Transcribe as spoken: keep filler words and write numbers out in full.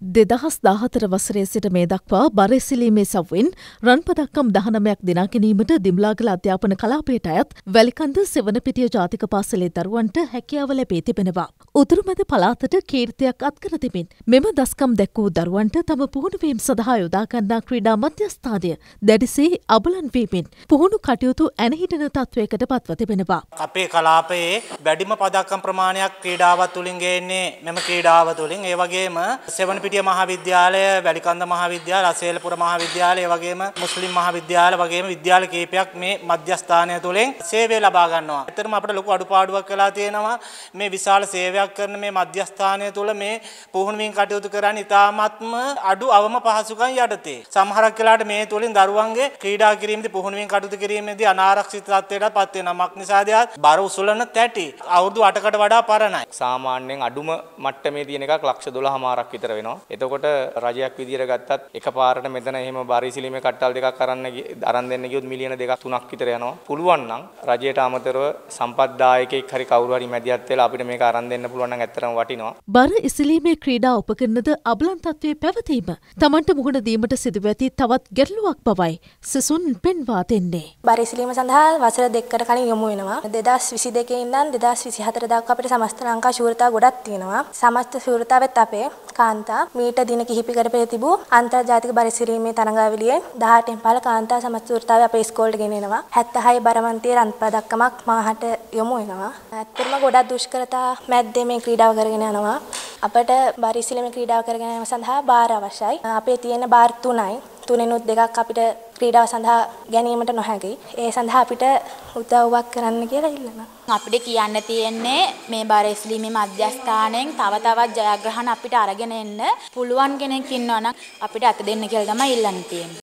දෙදහස් දාහතර වසරේ සිට මේ දක්වා බරෙසිලීමේ සව්වෙන් රන් පදක්කම් දහනවයක් දිනා ගැනීමට දිම්ලාගල අධ්‍යාපන කලාපයට අයත් වැලිකන්ද සෙවණපිටිය ජාතික පාසලේ දරුවන්ට හැකියාව ලැබී තිබෙනවා. උතුරුමැද පළාතට කීර්තියක් අත්කර තිබෙන මෙම දස්කම් දැක් වූ දරුවන්ට තම පුහුණුවීම් සඳහා යොදා ගන්නා ක්‍රීඩා මධ්‍යස්ථානය දැඩිසේ අබලන් වීමෙන් පුහුණු කටයුතු ඇනහිටන තත්වයකට පත්ව තිබෙනවා. අපේ කලාපයේ වැඩිම පදක්කම් ප්‍රමාණයක් ක්‍රීඩාව තුලින් ගේන්නේ මෙම ක්‍රීඩාව තුලින්. ඒ වගේම සෙවණපිටිය මහාවිද්‍යාලය, වැලිකන්ද මහාවිද්‍යාලය, අසේලපුර මහාවිද්‍යාලය, ඒ වගේම මුස්ලිම් මහාවිද්‍යාල වගේම විද්‍යාල කීපයක් මේ මධ්‍යස්ථානය තුලින් සේවය ලබා ගන්නවා. ඇත්තටම අපිට ලොකු අඩුපාඩුවක් වෙලා තියෙනවා. මේ විශාල සේවයක් කරන මේ මධ්‍යස්ථානය තුල මේ පුහුණුවීම් කටයුතු කරන්නේ ඉතාමත්ම අඩු අවම පහසුකම් යටතේ. සමහරක් වෙලාවට මේ තුලින් දරුවන්ගේ ක්‍රීඩා කිරීමේදී පුහුණුවීම් කටයුතු කිරීමේදී අනාරක්ෂිත තත්ත්වයකට පත් වෙනවා. මක් නිසාද? බර උසුලන තැටි අවුරුදු අටකට වඩා පරණයි. සාමාන්‍යයෙන් අඩුම මට්ටමේ තියෙන එකක් ලක්ෂ දොළහමාරක් විතර වෙනවා. එතකොට රජයක් විදියට ගත්තත් එකපාරට මෙතන එහෙම බරිසිලීමේ කට්ටල් දෙකක් අරන් අරන් දෙන්න ගියොත් මිලියන දෙකක් තුනක් විතර යනවා. පුළුවන් නම් රජයට අමතරව සම්පත්දායකෙක් හරි කවුරු හරි මැදිහත් වෙලා අපිට මේක අරන් දෙන්න පුළුවන් නම් ඇත්තටම වටිනවා. බර ඉසිලීමේ ක්‍රීඩා උපකරණද අබලන් තත්ත්වයේ පැවතීම තමන්ට මුහුණ දීමට සිදුව ඇති තවත් ගැටලුවක් බවයි සිසුන් පෙන්වා දෙන්නේ. බර ඉසිලීම සඳහා වසර දෙකකට කලින් යොමු වෙනවා. දෙදහස් විසි දෙකේ ඉඳන් දෙදහස් විසි හතර දක්වා අපිට සමස්ත ලංකා ශූරතා ගොඩක් තියෙනවා. සමස්ත ශූරතාවෙත් අපේ කාන්තා මීට දින කිහිපයකට පෙර තිබූ අන්තර්ජාතික බරසිරීමේ තරඟාවලියේ දහඅටෙන් පහළ කාන්තා සමස්ත ශූරතාවේ අපේ ඉස්කෝලේට ගෙනෙනවා. හැත්තෑහයි බරමන්තියේ රන් පදක්කමක් මාහට යොමු වෙනවා. ඇත්තටම ගොඩක් දුෂ්කරතා මැද්දේ මේ ක්‍රීඩාව කරගෙන යනවා. අපට බරසිරීමේ ක්‍රීඩාව කරගෙන යාම සඳහා බාර අවශ්‍යයි. අපේ තියෙන බාර තුනයි. තුනෙනුත් දෙකක් අපිට ක්‍රීඩාව සඳහා ගැනීමට නොහැකියි. ඒ සඳහා අපිට උදව්වක් කරන්න කියලා ඉල්ලනවා. අපිට කියන්න තියෙන්නේ මේ බරෙස්ලීමේ මධ්‍යස්ථානයෙන් තව තවත් ජයග්‍රහණ අපිට අරගෙන එන්න පුළුවන් කෙනෙක් ඉන්නවා නම් අපිට අත දෙන්න කියලා තමයි ඉල්ලන්න තියෙන්නේ.